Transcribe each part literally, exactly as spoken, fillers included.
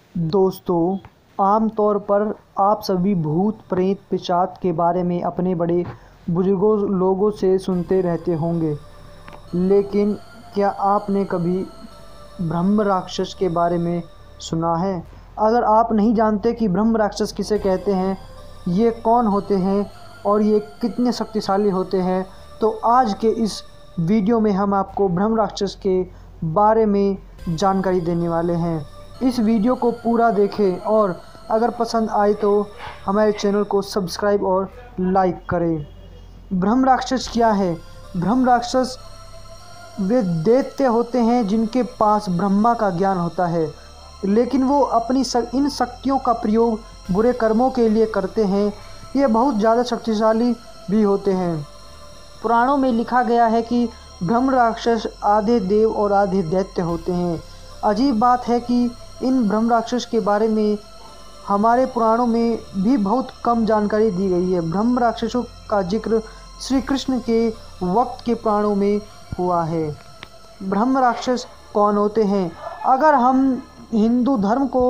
दोस्तों, आम तौर पर आप सभी भूत प्रेत पिशाच के बारे में अपने बड़े बुजुर्गों लोगों से सुनते रहते होंगे, लेकिन क्या आपने कभी ब्रह्म राक्षस के बारे में सुना है? अगर आप नहीं जानते कि ब्रह्म राक्षस किसे कहते हैं, ये कौन होते हैं और ये कितने शक्तिशाली होते हैं, तो आज के इस वीडियो में हम आपको ब्रह्म राक्षस के बारे में जानकारी देने वाले हैं। इस वीडियो को पूरा देखें और अगर पसंद आए तो हमारे चैनल को सब्सक्राइब और लाइक करें। ब्रह्म राक्षस क्या है? ब्रह्म राक्षस वे दैत्य होते हैं जिनके पास ब्रह्मा का ज्ञान होता है, लेकिन वो अपनी इन शक्तियों का प्रयोग बुरे कर्मों के लिए करते हैं। ये बहुत ज़्यादा शक्तिशाली भी होते हैं। पुराणों में लिखा गया है कि ब्रह्म राक्षस आधे देव और आधे दैत्य होते हैं। अजीब बात है कि इन ब्रह्म राक्षस के बारे में हमारे पुराणों में भी बहुत कम जानकारी दी गई है। ब्रह्म राक्षसों का जिक्र श्री कृष्ण के वक्त के पुराणों में हुआ है। ब्रह्म राक्षस कौन होते हैं? अगर हम हिंदू धर्म को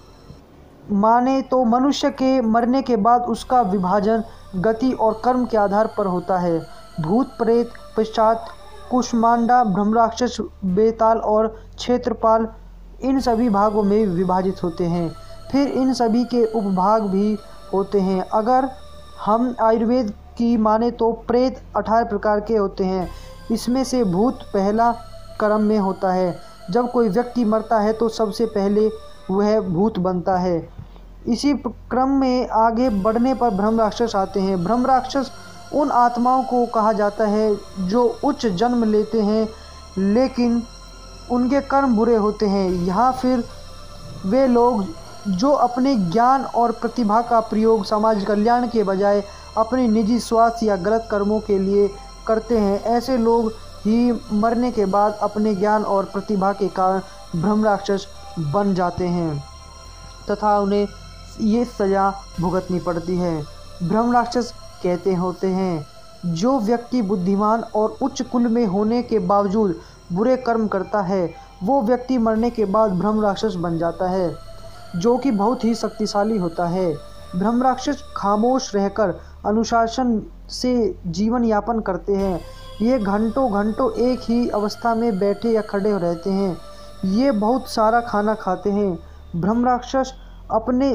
माने तो मनुष्य के मरने के बाद उसका विभाजन गति और कर्म के आधार पर होता है। भूत प्रेत पिशाच कुष्मांडा ब्रह्म राक्षस बेताल और क्षेत्रपाल इन सभी भागों में विभाजित होते हैं। फिर इन सभी के उपभाग भी होते हैं। अगर हम आयुर्वेद की माने तो प्रेत अठारह प्रकार के होते हैं। इसमें से भूत पहला क्रम में होता है। जब कोई व्यक्ति मरता है तो सबसे पहले वह भूत बनता है। इसी क्रम में आगे बढ़ने पर ब्रह्म राक्षस आते हैं। ब्रह्म राक्षस उन आत्माओं को कहा जाता है जो उच्च जन्म लेते हैं, लेकिन उनके कर्म बुरे होते हैं। यहाँ फिर वे लोग जो अपने ज्ञान और प्रतिभा का प्रयोग समाज कल्याण के बजाय अपने निजी स्वार्थ या गलत कर्मों के लिए करते हैं, ऐसे लोग ही मरने के बाद अपने ज्ञान और प्रतिभा के कारण ब्रह्म राक्षस बन जाते हैं तथा उन्हें ये सज़ा भुगतनी पड़ती है। ब्रह्म राक्षस कहते होते हैं जो व्यक्ति बुद्धिमान और उच्च कुल में होने के बावजूद बुरे कर्म करता है, वो व्यक्ति मरने के बाद ब्रह्म राक्षस बन जाता है, जो कि बहुत ही शक्तिशाली होता है। ब्रह्म राक्षस खामोश रहकर अनुशासन से जीवन यापन करते हैं। ये घंटों घंटों एक ही अवस्था में बैठे या खड़े रहते हैं। ये बहुत सारा खाना खाते हैं। ब्रह्म राक्षस अपने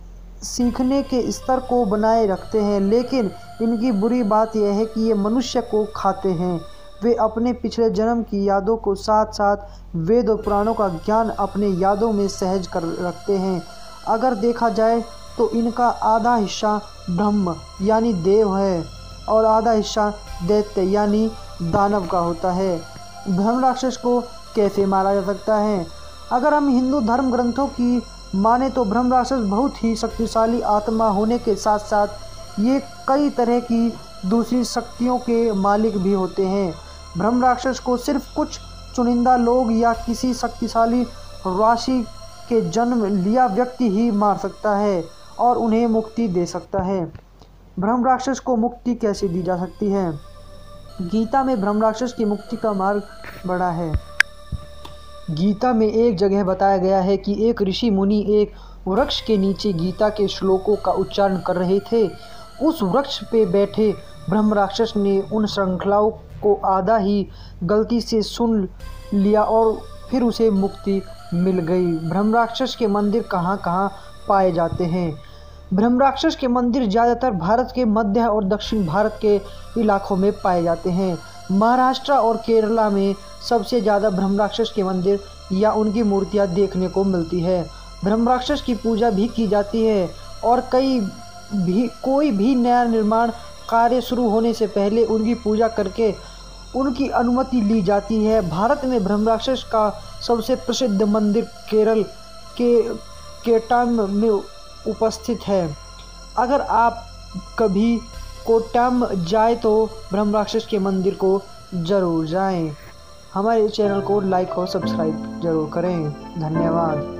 सीखने के स्तर को बनाए रखते हैं, लेकिन इनकी बुरी बात यह है कि ये मनुष्य को खाते हैं। वे अपने पिछले जन्म की यादों को साथ साथ वेद और पुराणों का ज्ञान अपने यादों में सहज कर रखते हैं। अगर देखा जाए तो इनका आधा हिस्सा ब्रह्म यानी देव है और आधा हिस्सा दैत्य यानी दानव का होता है। ब्रह्म राक्षस को कैसे मारा जा सकता है? अगर हम हिंदू धर्म ग्रंथों की माने तो ब्रह्म राक्षस बहुत ही शक्तिशाली आत्मा होने के साथ साथ ये कई तरह की दूसरी शक्तियों के मालिक भी होते हैं। ब्रह्म राक्षस को सिर्फ कुछ चुनिंदा लोग या किसी शक्तिशाली राशि के जन्म लिया व्यक्ति ही मार सकता है और उन्हें मुक्ति दे सकता है। ब्रह्म राक्षस को मुक्ति कैसे दी जा सकती है? गीता में ब्रह्म राक्षस की मुक्ति का मार्ग बड़ा है। गीता में एक जगह बताया गया है कि एक ऋषि मुनि एक वृक्ष के नीचे गीता के श्लोकों का उच्चारण कर रहे थे। उस वृक्ष पे बैठे ब्रह्म राक्षस ने उन श्रृंखलाओं को आधा ही गलती से सुन लिया और फिर उसे मुक्ति मिल गई। ब्रह्म राक्षस के मंदिर कहाँ कहाँ पाए जाते हैं? ब्रह्म राक्षस के मंदिर ज़्यादातर भारत के मध्य और दक्षिण भारत के इलाकों में पाए जाते हैं। महाराष्ट्र और केरला में सबसे ज़्यादा ब्रह्म राक्षस के मंदिर या उनकी मूर्तियाँ देखने को मिलती है। ब्रह्म राक्षस की पूजा भी की जाती है और कई भी कोई भी नया निर्माण कार्य शुरू होने से पहले उनकी पूजा करके उनकी अनुमति ली जाती है। भारत में ब्रह्म राक्षस का सबसे प्रसिद्ध मंदिर केरल के कोट्टयम में उपस्थित है। अगर आप कभी कोट्टयम जाए तो ब्रह्म राक्षस के मंदिर को ज़रूर जाएं। हमारे चैनल को लाइक और सब्सक्राइब ज़रूर करें। धन्यवाद।